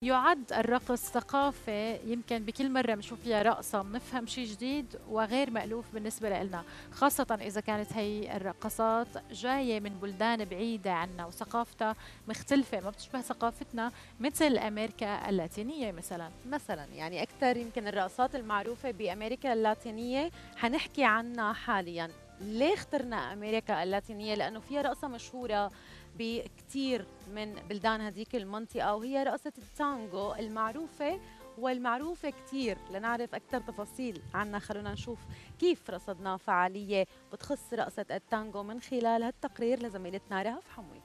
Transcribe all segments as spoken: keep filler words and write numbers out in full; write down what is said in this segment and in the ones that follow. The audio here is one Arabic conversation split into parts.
يعد الرقص ثقافة، يمكن بكل مرة بنشوف فيها رقصة بنفهم شيء جديد وغير مألوف بالنسبة لنا، خاصة إذا كانت هي الرقصات جاية من بلدان بعيدة عنا وثقافتها مختلفة ما بتشبه ثقافتنا، مثل أمريكا اللاتينية مثلا. مثلا يعني أكثر يمكن الرقصات المعروفة بأمريكا اللاتينية حنحكي عنها حاليا. ليه اخترنا أمريكا اللاتينية؟ لأنه فيها رقصة مشهورة بكثير من بلدان هذيك المنطقة، وهي رقصة التانغو المعروفة والمعروفة كثير. لنعرف أكثر تفاصيل عنها خلونا نشوف كيف رصدنا فعالية بتخص رقصة التانغو من خلال هالتقرير لزميلتنا رهف حموي.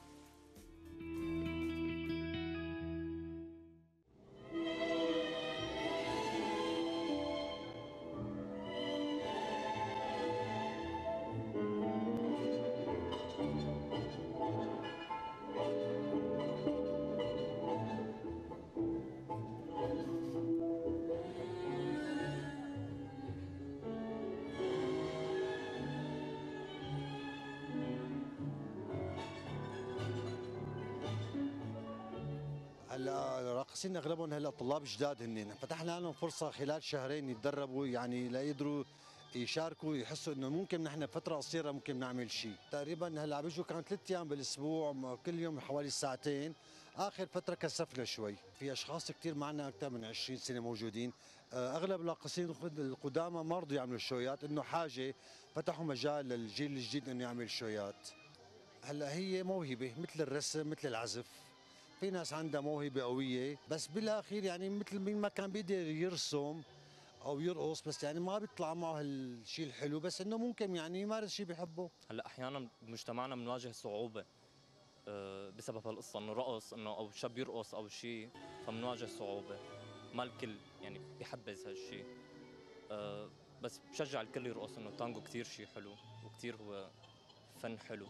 هلا الراقصين اغلبهم هلا طلاب جداد، هن فتحنا لهم فرصه خلال شهرين يتدربوا، يعني ليقدروا يشاركوا، يحسوا انه ممكن نحن فتره قصيره ممكن نعمل شيء. تقريبا هلا عم بيجوا كان ثلاث ايام بالاسبوع، كل يوم حوالي ساعتين. اخر فتره كثفنا شوي، في اشخاص كثير معنا اكثر من عشرين سنه موجودين. آه، اغلب الراقصين القدامى ما رضوا يعملوا شويات، انه حاجه فتحوا مجال للجيل الجديد انه يعمل شويات. هلا هي موهبه مثل الرسم مثل العزف، في ناس عندها موهبة قوية بس بالاخير يعني مثل مين ما كان بيقدر يرسم او يرقص، بس يعني ما بيطلع معه هالشيء الحلو، بس انه ممكن يعني يمارس شيء بيحبه. هلا احيانا بمجتمعنا بنواجه صعوبه آه، بسبب هالقصه انه رقص انه او شاب يرقص او شيء، فبنواجه صعوبه. ما الكل يعني بيحبذ هالشيء. آه، بس بشجع الكل يرقص، انه التانجو كثير شيء حلو وكثير هو فن حلو.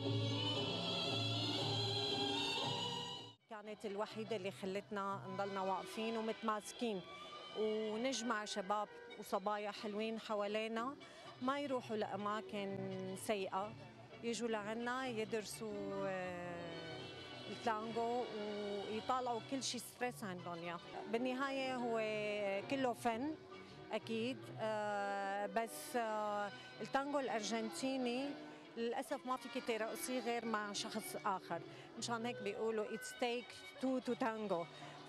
كانت الوحيدة اللي خلتنا نضلنا واقفين ومتماسكين ونجمع شباب وصبايا حلوين حوالينا، ما يروحوا لأماكن سيئة، يجوا لعنا يدرسوا آه، التانجو ويطالعوا كل شيء ستريس عندهم. يعني بالنهاية هو كله فن أكيد، آه، بس آه، التانجو الأرجنتيني للأسف ما فيك ترقصيه غير مع شخص آخر، مشان هيك بيقولوا it's take two to tango.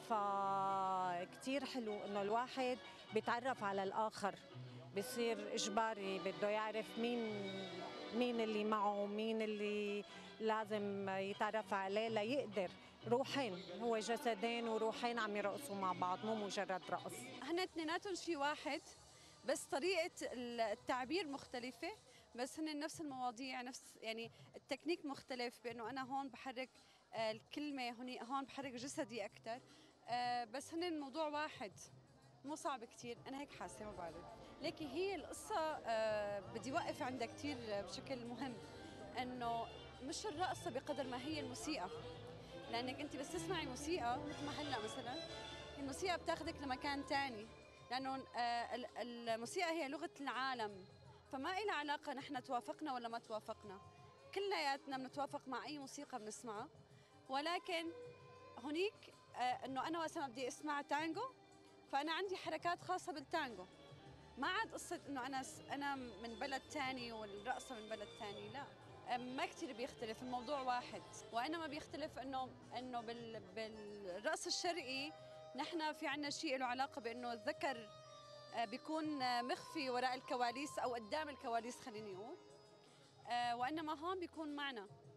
فكتير حلو إنه الواحد بيتعرف على الآخر، بصير إجباري بده يعرف مين مين اللي معه، مين اللي لازم يتعرف عليه ليقدر. روحين، هو جسدين وروحين عم يرقصوا مع بعض، مو مجرد رقص. هن اثنيناتهم شيء واحد، بس طريقة التعبير مختلفة، بس هن نفس المواضيع، نفس يعني التكنيك مختلف، بأنه أنا هون بحرك آه، الكلمة، هون هون بحرك جسدي أكثر، آه، بس هن الموضوع واحد، مو صعب كثير. أنا هيك حاسة، ما بعرف، لكن هي القصة آه، بدي وقف عندها كثير بشكل مهم، إنه مش الرقصة بقدر ما هي الموسيقى، لأنك أنت بس تسمعي موسيقى مثل ما هلا مثلا، الموسيقى بتاخذك لمكان ثاني، لأنه آه، الموسيقى هي لغة العالم، فما إلها علاقة نحن توافقنا ولا ما توافقنا، كلياتنا بنتوافق مع أي موسيقى بنسمعها. ولكن هنيك آه، إنه أنا مثلا بدي أسمع تانجو، فأنا عندي حركات خاصة بالتانجو، ما عاد قصة إنه أنا أنا من بلد ثاني والرقصة من بلد ثاني، لا، ما كثير بيختلف، الموضوع واحد. وإنما بيختلف إنه إنه بال بالرقص الشرقي نحن في عنا شيء له علاقة بإنه الذكر آه، بيكون آه، مخفي وراء الكواليس أو قدام الكواليس خليني أقول، آه، وإنما هون بيكون معنا.